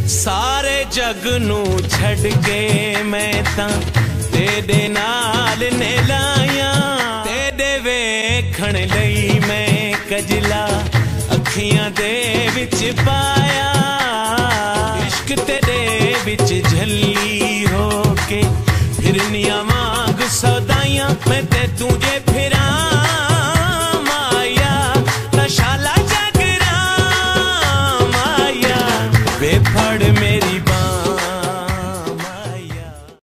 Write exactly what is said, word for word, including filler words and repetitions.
सारे जग नू छड़ के मैं तां तेरे नाल ने लाया, तेरे वेखण लई मैं कजला अखियां दे विच पाया। इश्क तेरे विच झली हो के फिरनिया मांग सौदाइयां मैं ते तुझे फिरा।